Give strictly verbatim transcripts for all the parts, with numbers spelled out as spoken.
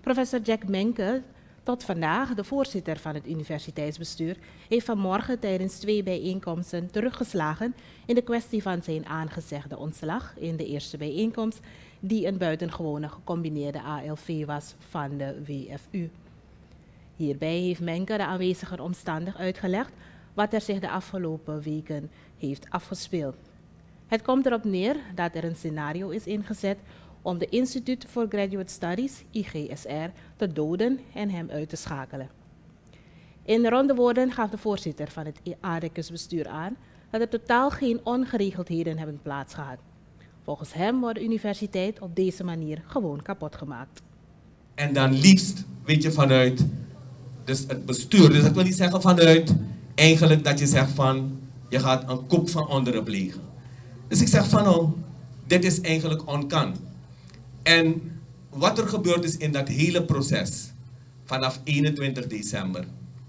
Professor Jack Menke, tot vandaag de voorzitter van het universiteitsbestuur, heeft vanmorgen tijdens twee bijeenkomsten teruggeslagen in de kwestie van zijn aangezegde ontslag in de eerste bijeenkomst, die een buitengewone gecombineerde A L V was van de W F U. Hierbij heeft Menke de aanwezigen omstandig uitgelegd wat er zich de afgelopen weken heeft afgespeeld. Het komt erop neer dat er een scenario is ingezet om de Institute for Graduate Studies, I G S R, te doden en hem uit te schakelen. In ronde woorden gaf de voorzitter van het ADECUS-bestuur aan dat er totaal geen ongeregeldheden hebben plaatsgehad. Volgens hem wordt de universiteit op deze manier gewoon kapot gemaakt. En dan liefst, weet je, vanuit dus het bestuur, dus ik wil niet zeggen vanuit eigenlijk dat je zegt van, je gaat een kop van onderen plegen. Dus ik zeg van, oh, dit is eigenlijk onkan. En wat er gebeurd is in dat hele proces, vanaf eenentwintig december,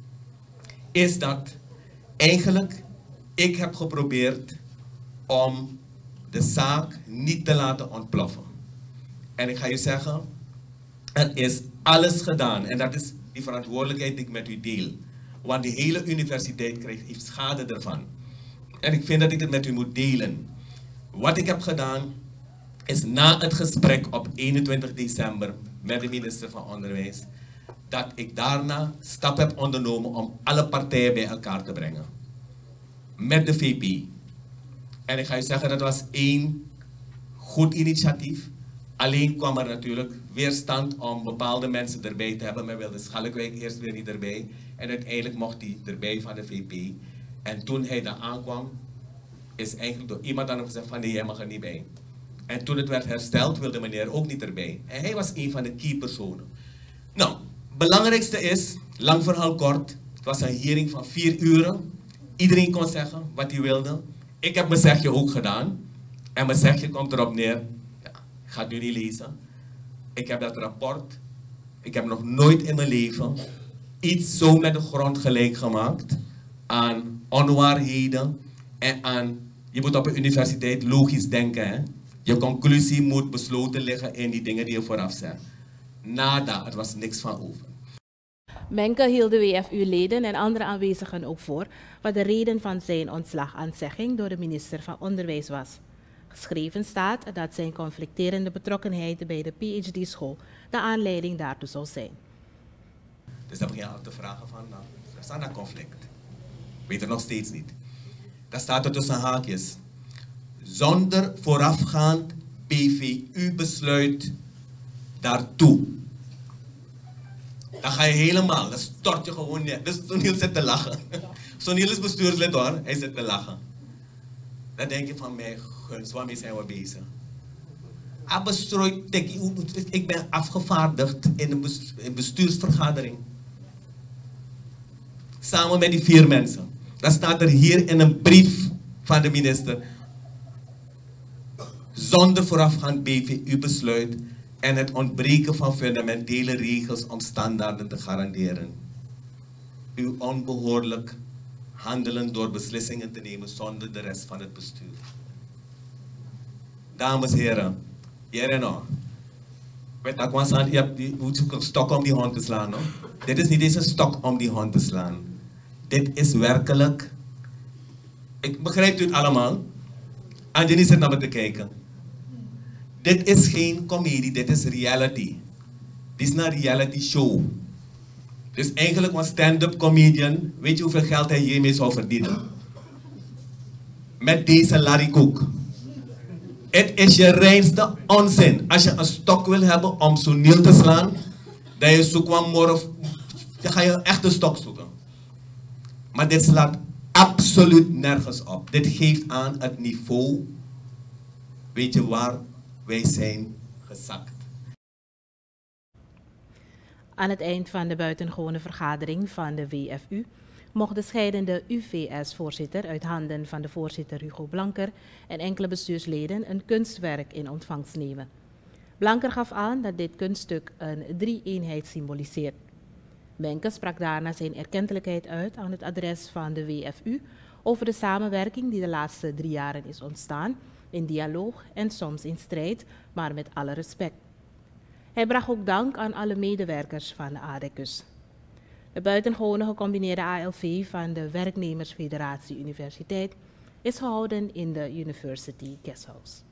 is dat eigenlijk ik heb geprobeerd om de zaak niet te laten ontploffen. En ik ga je zeggen, er is alles gedaan en dat is die verantwoordelijkheid die ik met u deel. Want de hele universiteit krijgt, heeft schade ervan. En ik vind dat ik het met u moet delen. Wat ik heb gedaan is na het gesprek op eenentwintig december met de minister van Onderwijs, dat ik daarna stap heb ondernomen om alle partijen bij elkaar te brengen. Met de V P. En ik ga je zeggen, dat was één goed initiatief. Alleen kwam er natuurlijk weerstand om bepaalde mensen erbij te hebben. Men wilde Schalkwijk eerst weer niet erbij. En uiteindelijk mocht hij erbij van de V P. En toen hij daar aankwam, is eigenlijk door iemand aan hem gezegd van nee, jij mag er niet bij. En toen het werd hersteld, wilde meneer ook niet erbij. En hij was een van de key personen. Nou, het belangrijkste is, lang verhaal kort, het was een hearing van vier uren. Iedereen kon zeggen wat hij wilde. Ik heb mijn zegje ook gedaan. En mijn zegje komt erop neer. Ja, ik ga het nu niet lezen. Ik heb dat rapport. Ik heb nog nooit in mijn leven iets zo met de grond gelijk gemaakt. Aan onwaarheden. En aan, je moet op een universiteit logisch denken. Hè? Je conclusie moet besloten liggen in die dingen die je vooraf zegt. Nada, er was niks van over. Menke hield de W F U-leden en andere aanwezigen ook voor wat de reden van zijn ontslagaanzegging door de minister van Onderwijs was. Geschreven staat dat zijn conflicterende betrokkenheid bij de P H D-school de aanleiding daartoe zou zijn. Dus dan begin je af te vragen van, nou, er staat een conflict. Weet er nog steeds niet. Daar staat er tussen haakjes. Zonder voorafgaand P V U-besluit daartoe. Dan ga je helemaal, dan stort je gewoon neer. Dus Soniel zit te lachen. Soniel is bestuurslid hoor, hij zit te lachen. Dan denk je van mij, guns, waarmee zijn we bezig? Ik ben afgevaardigd in een bestuursvergadering. Samen met die vier mensen. Dan staat er hier in een brief van de minister. Zonder voorafgaand B V U-besluit en het ontbreken van fundamentele regels om standaarden te garanderen. Uw onbehoorlijk handelen door beslissingen te nemen zonder de rest van het bestuur. Dames en heren, hier en nou. Je hebt die, een stok om die hond te slaan. No? Dit is niet eens een stok om die hond te slaan. Dit is werkelijk. Ik begrijp u het allemaal. Anjani zit naar me te kijken. Dit is geen comedie, dit is reality. Dit is een reality show. Dus eigenlijk een stand-up comedian, weet je hoeveel geld hij hiermee zou verdienen? Met deze Larry Cook. Het is je reinste onzin. Als je een stok wil hebben om Soniel te slaan, dan je zoekt een morgen, dan ga je echt een stok zoeken. Maar dit slaat absoluut nergens op. Dit geeft aan het niveau, weet je waar wij zijn gezakt. Aan het eind van de buitengewone vergadering van de W F U mocht de scheidende U V S-voorzitter uit handen van de voorzitter Hugo Blanker en enkele bestuursleden een kunstwerk in ontvangst nemen. Blanker gaf aan dat dit kunststuk een drie-eenheid symboliseert. Menke sprak daarna zijn erkentelijkheid uit aan het adres van de W F U over de samenwerking die de laatste drie jaren is ontstaan, in dialoog en soms in strijd, maar met alle respect. Hij bracht ook dank aan alle medewerkers van de ADECUS. De buitengewone gecombineerde A L V van de Werknemersfederatie Universiteit is gehouden in de University Guesthouse.